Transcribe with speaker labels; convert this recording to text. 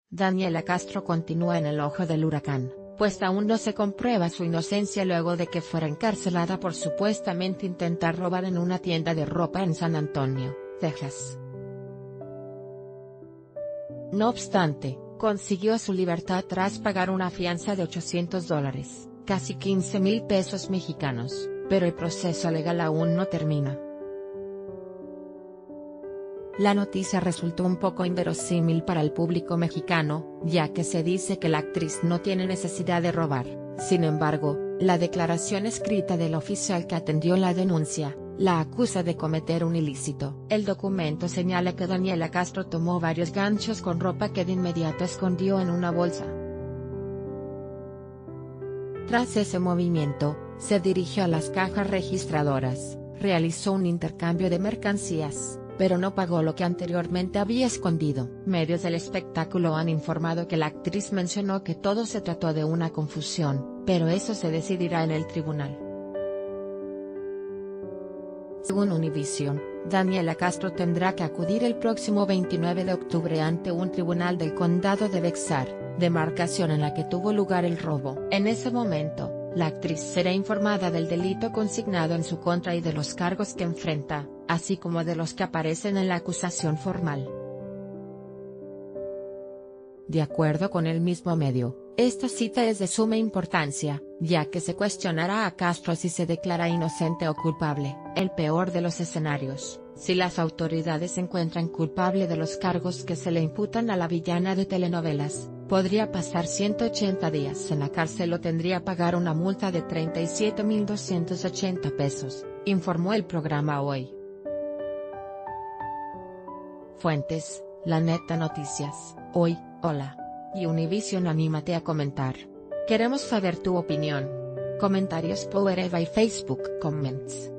Speaker 1: Daniela Castro continúa en el ojo del huracán, pues aún no se comprueba su inocencia luego de que fuera encarcelada por supuestamente intentar robar en una tienda de ropa en San Antonio, Texas. No obstante, consiguió su libertad tras pagar una fianza de $800, casi 15,000 pesos mexicanos, pero el proceso legal aún no termina. La noticia resultó un poco inverosímil para el público mexicano, ya que se dice que la actriz no tiene necesidad de robar. Sin embargo, la declaración escrita del oficial que atendió la denuncia, la acusa de cometer un ilícito. El documento señala que Daniela Castro tomó varios ganchos con ropa que de inmediato escondió en una bolsa. Tras ese movimiento, se dirigió a las cajas registradoras, realizó un intercambio de mercancías, pero no pagó lo que anteriormente había escondido. Medios del espectáculo han informado que la actriz mencionó que todo se trató de una confusión, pero eso se decidirá en el tribunal. Según Univision, Daniela Castro tendrá que acudir el próximo 29 de octubre ante un tribunal del condado de Bexar, demarcación en la que tuvo lugar el robo. En ese momento, la actriz será informada del delito consignado en su contra y de los cargos que enfrenta, así como de los que aparecen en la acusación formal. De acuerdo con el mismo medio, esta cita es de suma importancia, ya que se cuestionará a Castro si se declara inocente o culpable. El peor de los escenarios, si las autoridades encuentran culpable de los cargos que se le imputan a la villana de telenovelas, podría pasar 180 días en la cárcel o tendría que pagar una multa de 37,280 pesos, informó el programa Hoy. Fuentes: La Neta Noticias, Hoy, Hola. Y Univision. Anímate a comentar. Queremos saber tu opinión. Comentarios por Eva y Facebook Comments.